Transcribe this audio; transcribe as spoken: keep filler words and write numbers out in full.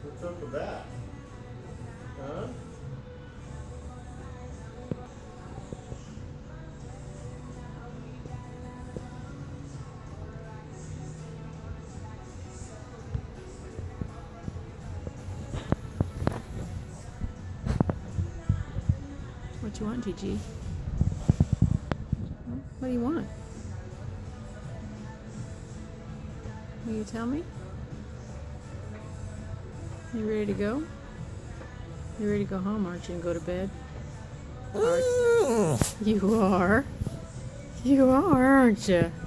What's up with that? Huh? What you want, Gigi? What do you want? Will you tell me? You ready to go? You ready to go home, aren't you, and go to bed? Are you are. You are, aren't you?